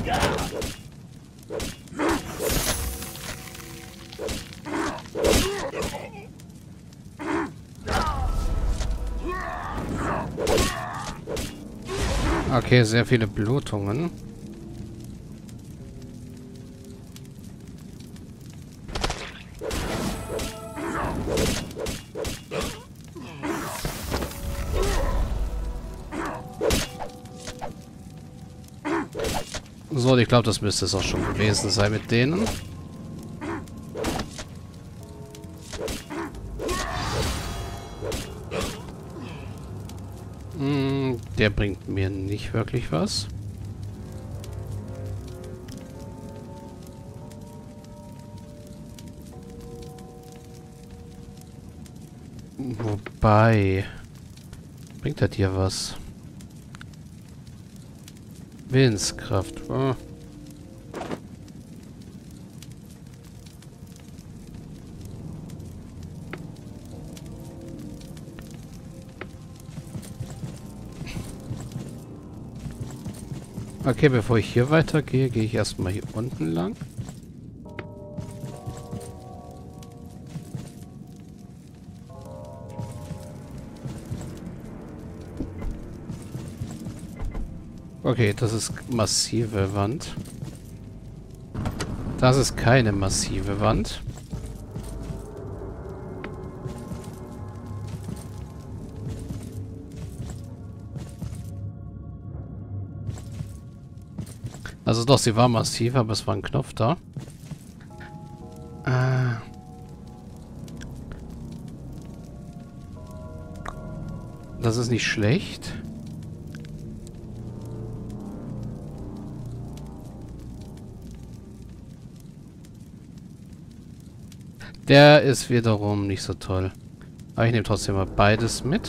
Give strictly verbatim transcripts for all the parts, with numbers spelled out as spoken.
Okay, sehr viele Blutungen. So, ich glaube, das müsste es auch schon gewesen sein mit denen. Hm, der bringt mir nicht wirklich was. Wobei... Bringt er dir was? Willenskraft. Oh. Okay, bevor ich hier weitergehe, gehe ich erstmal hier unten lang. Okay, das ist massive Wand. Das ist keine massive Wand. Also doch, sie war massiv, aber es war ein Knopf da. Äh. Das ist nicht schlecht. Der ist wiederum nicht so toll. Aber ich nehme trotzdem mal beides mit.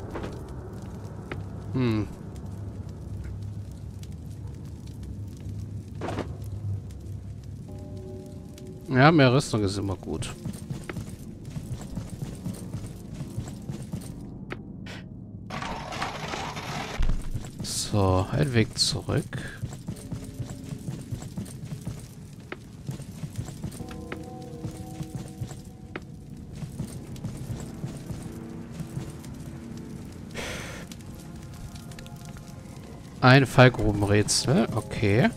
Hm. Ja, mehr Rüstung ist immer gut. So, ein Weg zurück. Ein Fallgrubenrätsel, okay.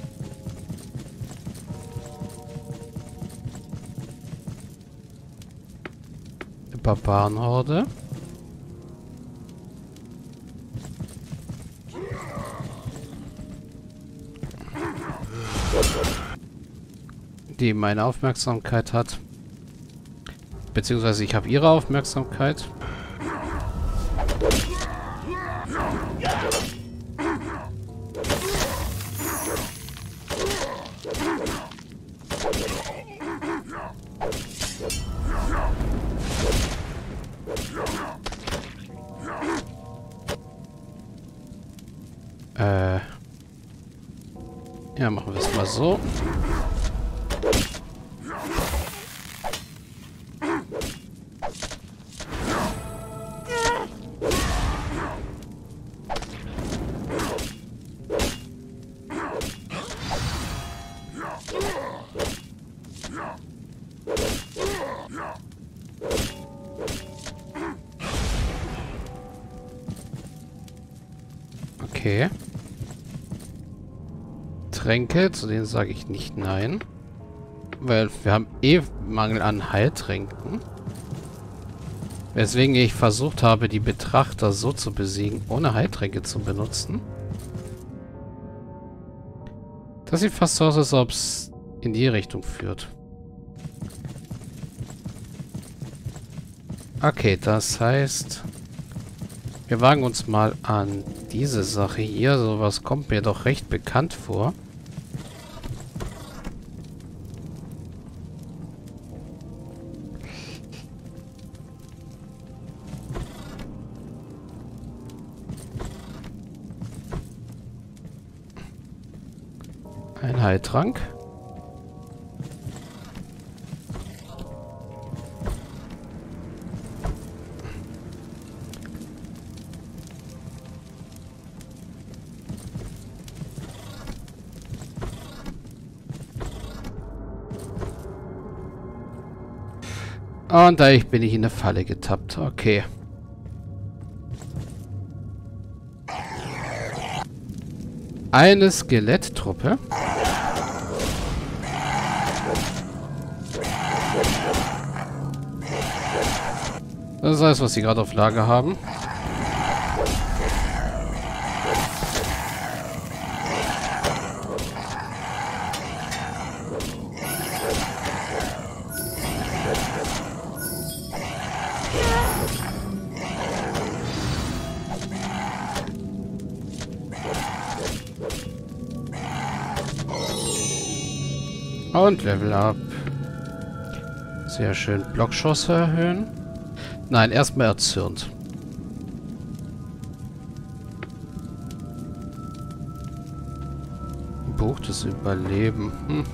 Barbarenhorde. Die meine Aufmerksamkeit hat. Beziehungsweise ich habe ihre Aufmerksamkeit. Äh. Ja, machen wir es mal so. Okay. Tränke, zu denen sage ich nicht nein. Weil wir haben eh Mangel an Heiltränken. Weswegen ich versucht habe, die Betrachter so zu besiegen, ohne Heiltränke zu benutzen. Das sieht fast so aus, als ob es in die Richtung führt. Okay, das heißt... Wir wagen uns mal an diese Sache hier. Sowas kommt mir doch recht bekannt vor. Ein Heiltrank. Und da ich bin ich in eine Falle getappt. Okay. Eine Skeletttruppe. Das ist alles, was sie gerade auf Lager haben. Und Level Up. Sehr schön. Blockschosse erhöhen. Nein, erstmal erzürnt. Buch des Überleben. Hm.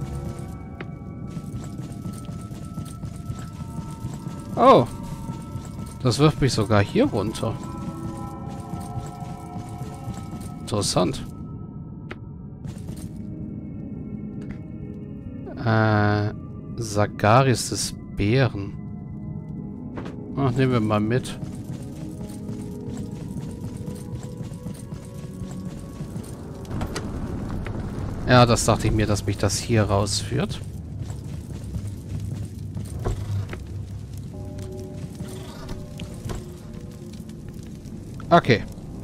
Oh. Das wirft mich sogar hier runter. Interessant. Äh, Sagaris des Bären. Ach, nehmen wir mal mit. Ja, das dachte ich mir, dass mich das hier rausführt. Okay.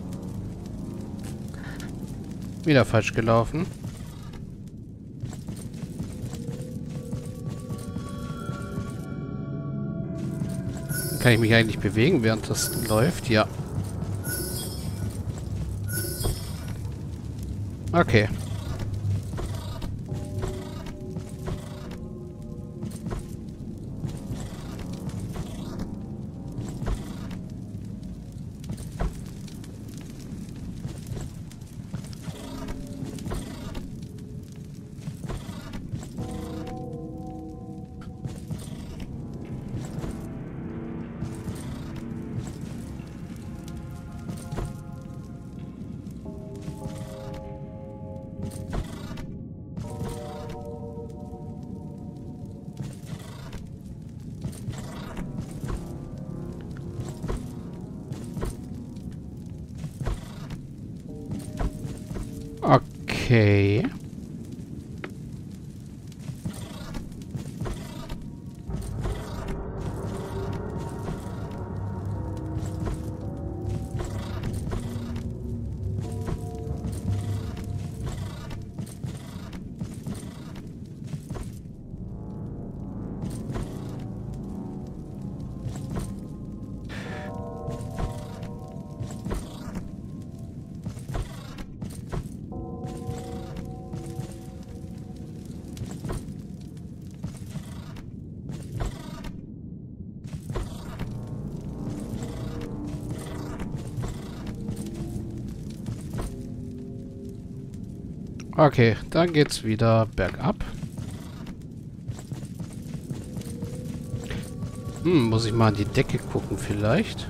Wieder falsch gelaufen. Kann ich mich eigentlich bewegen, während das läuft? Ja. Okay. Okay. Okay, dann geht's wieder bergab. Hm, muss ich mal an die Decke gucken vielleicht?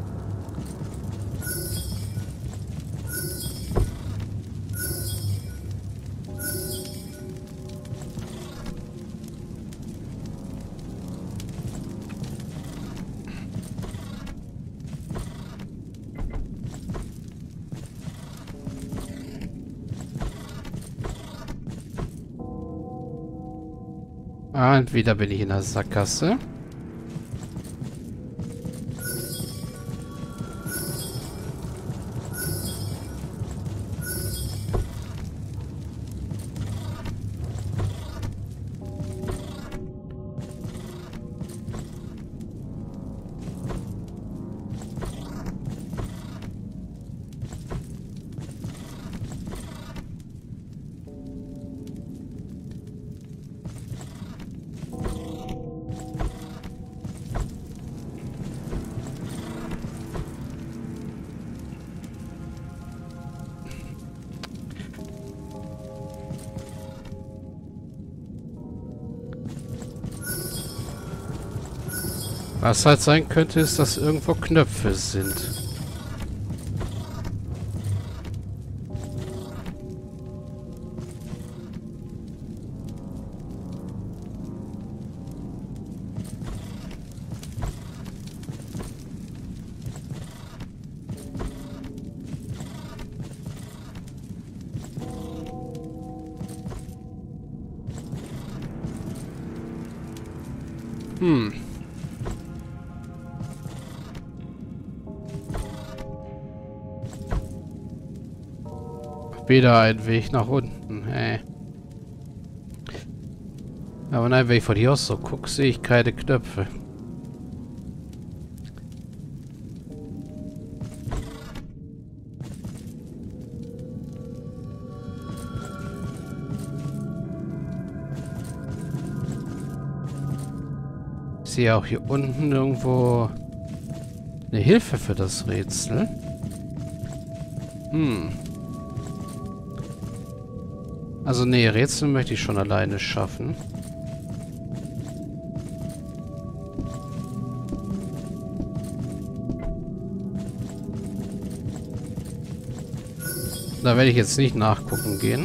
Ah, und wieder bin ich in der Sackgasse. Was halt sein könnte, ist, dass irgendwo Knöpfe sind. Hm. Wieder ein Weg nach unten. Hey. Aber nein, wenn ich von hier aus so gucke, sehe ich keine Knöpfe. Ich sehe auch hier unten irgendwo eine Hilfe für das Rätsel. Hm. Also nee, Rätsel möchte ich schon alleine schaffen. Da werde ich jetzt nicht nachgucken gehen.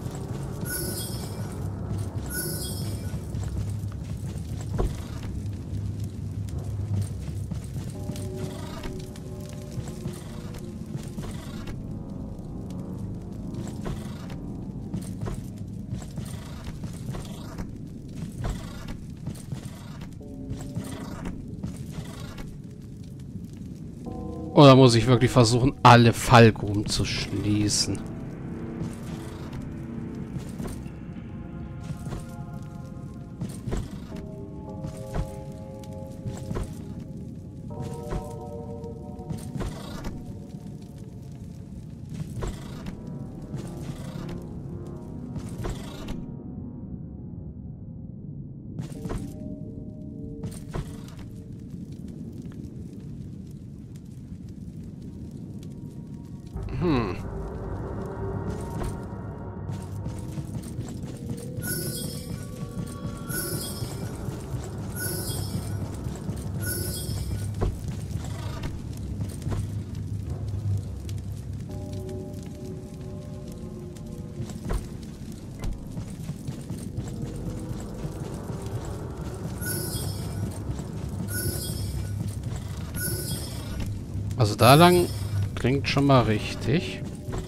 Oder muss ich wirklich versuchen, alle Fallgruben zu schließen? Hm. Also da lang klingt schon mal richtig.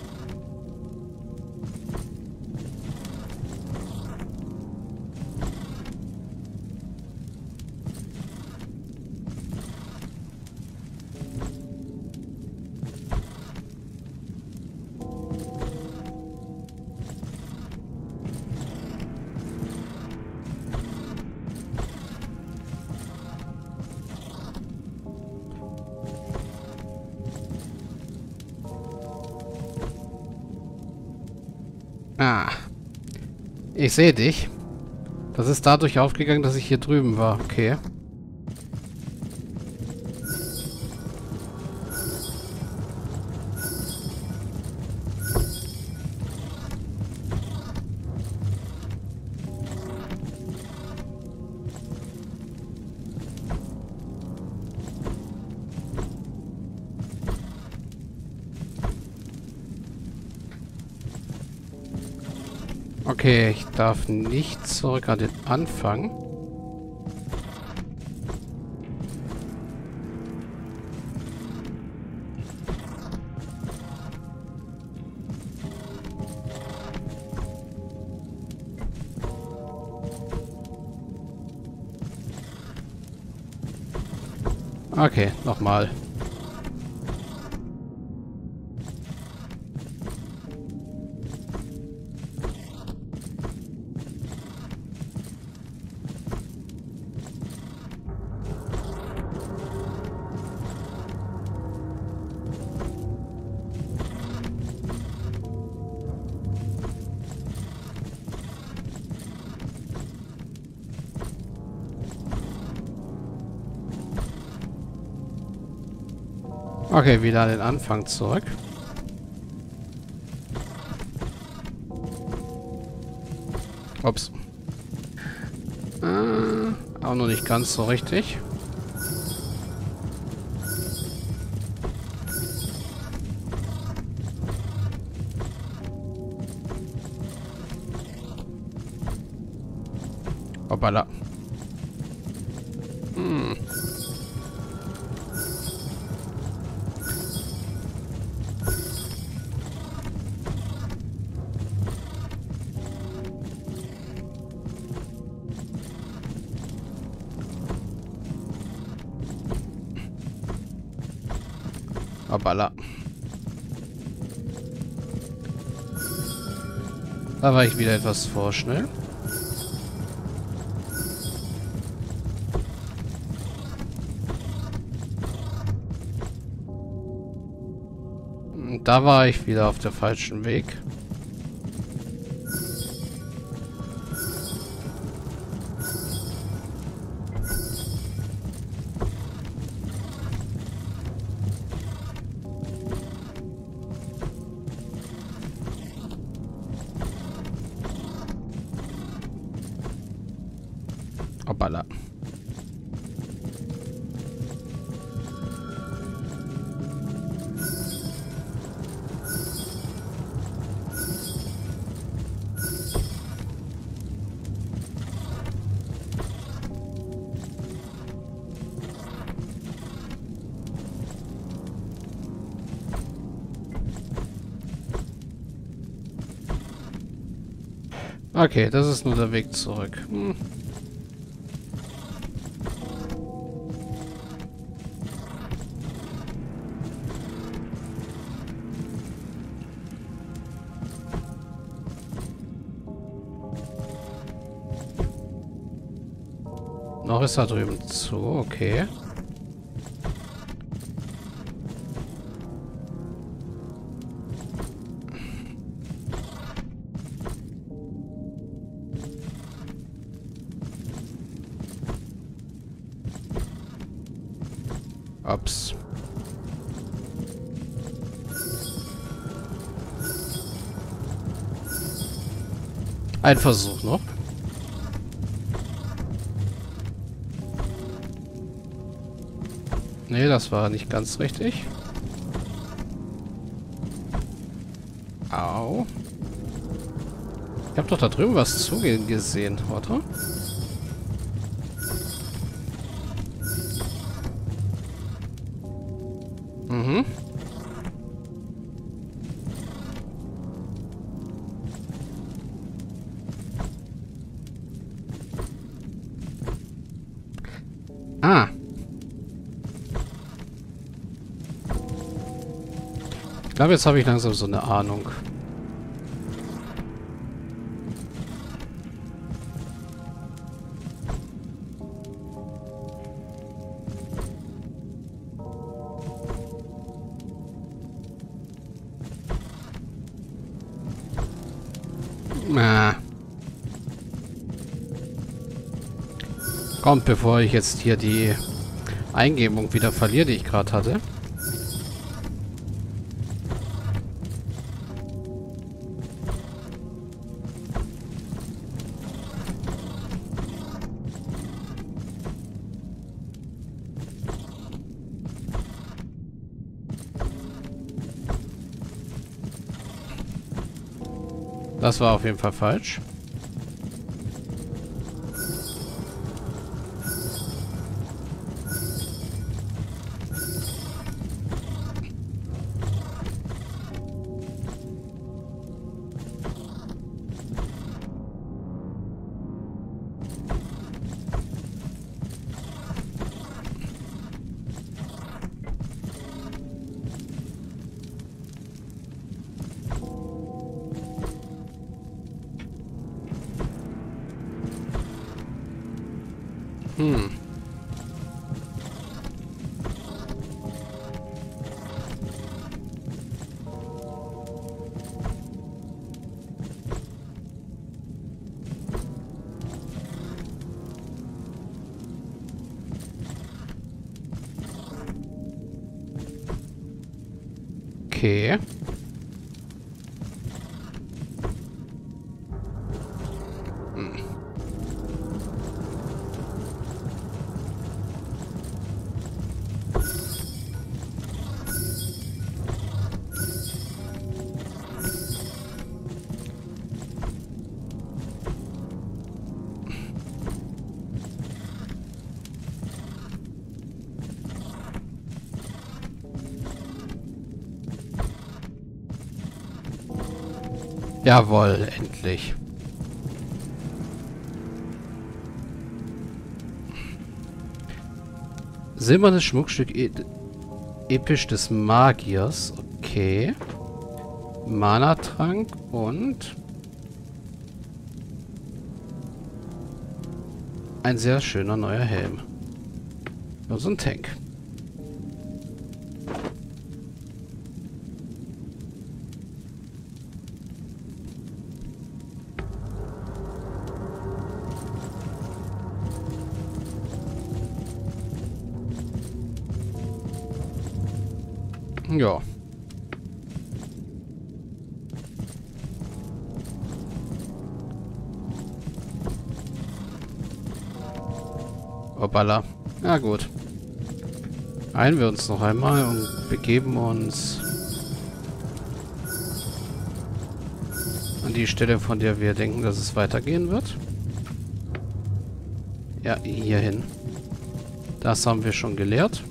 Ah. Ich sehe dich. Das ist dadurch aufgegangen, dass ich hier drüben war. Okay. Okay, ich darf nicht zurück an den Anfang. Okay, nochmal. Okay, wieder an den Anfang zurück. Ups. Äh, auch noch nicht ganz so richtig. Hoppala. Hm. Hoppala. Da war ich wieder etwas vorschnell. Da war ich wieder auf der falschen Weg. Hoppala. Okay, das ist nur der Weg zurück. Hm. Noch ist da drüben zu, okay. Ups. Ein Versuch noch. Nee, das war nicht ganz richtig. Au. Ich habe doch da drüben was zugehen gesehen, oder? Mhm. Ah. Ich glaube, jetzt habe ich langsam so eine Ahnung. Ah. Kommt, bevor ich jetzt hier die Eingebung wieder verliere, die ich gerade hatte. Das war auf jeden Fall falsch. Hm. Okay. Hm. Jawohl, endlich. Silbernes Schmuckstück, Ed Episch des Magiers. Okay. Mana-Trank und ein sehr schöner neuer Helm. Nur so ein Tank. Ja. Hoppala. Na gut. Heilen wir uns noch einmal und begeben uns an die Stelle, von der wir denken, dass es weitergehen wird. Ja, hierhin. Das haben wir schon gelehrt.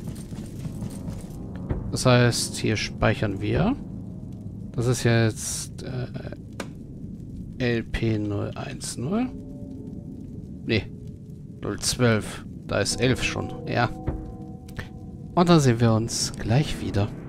Das heißt, hier speichern wir. Das ist jetzt äh, L P null eins null. Nee, null zwölf. Da ist elf schon. Ja. Und dann sehen wir uns gleich wieder.